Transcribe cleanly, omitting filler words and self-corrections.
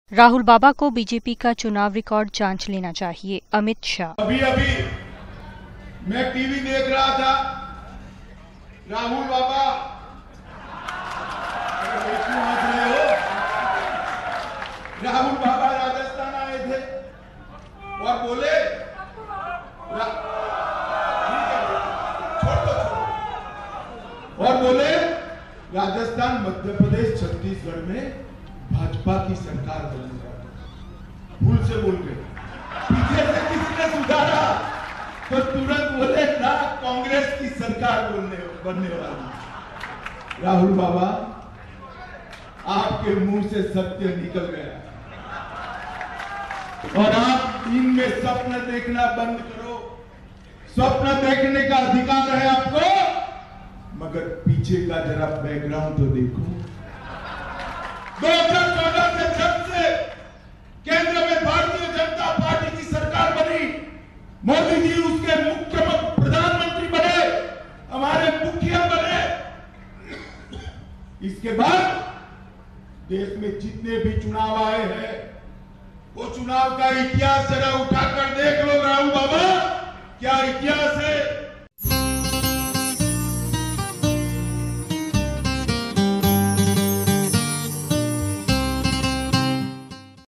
राहुल बाबा को बीजेपी का चुनाव रिकॉर्ड जांच लेना चाहिए, अमित शाह। अभी मैं टीवी देख रहा था, राहुल बाबा क्यों हंस रहे हो? राहुल बाबा राजस्थान आए थे और बोले राजस्थान, मध्य प्रदेश, छत्तीसगढ़ में भाजपा की सरकार बनने वाली। भूल से बोल गए, पीछे से किसने सुधारा तो तुरंत बोले ना, कांग्रेस की सरकार बनने वाली। राहुल बाबा, आपके मुंह से सत्य निकल गया और आप इनमें स्वप्न देखना बंद करो। स्वप्न देखने का अधिकार है आपको, मगर पीछे का जरा बैकग्राउंड तो देखो। 2014 से जब से केंद्र में भारतीय जनता पार्टी की सरकार बनी, मोदी जी उसके मुख्यमंत्री, प्रधानमंत्री बने, हमारे मुखिया बने, इसके बाद देश में जितने भी चुनाव आए हैं, वो चुनाव का इतिहास जरा उठाकर देख लो राहुल बाबा, क्या इतिहास है।